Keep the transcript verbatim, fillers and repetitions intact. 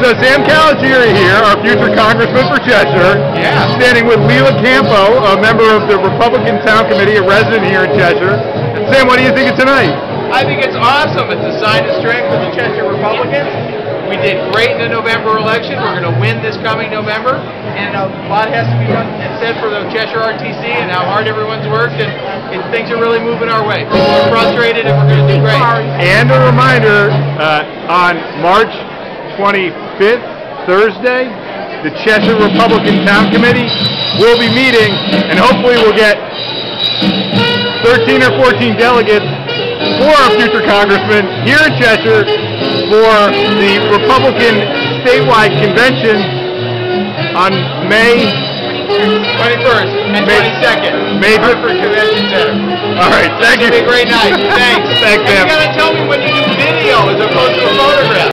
So Sam Caligiuri here, our future congressman for Cheshire. Yeah. Standing with Leila Campo, a member of the Republican Town Committee, a resident here in Cheshire. And Sam, what do you think of tonight? I think it's awesome. It's a sign of strength for the Cheshire Republicans. We did great in the November election. We're going to win this coming November. And a lot has to be done and said for the Cheshire R T C and how hard everyone's worked. And, and things are really moving our way. We're frustrated and we're going to do great. And a reminder, uh, on March twenty-fifth, Thursday, the Cheshire Republican Town Committee will be meeting, and hopefully we'll get thirteen or fourteen delegates for our future congressman here in Cheshire for the Republican statewide convention on May twenty-first and twenty-second. May Hartford Convention Center. All right, thank you. It's going to be a great night. Thanks. Thanks, And Sam. you got to tell me when you do video as opposed to a photograph.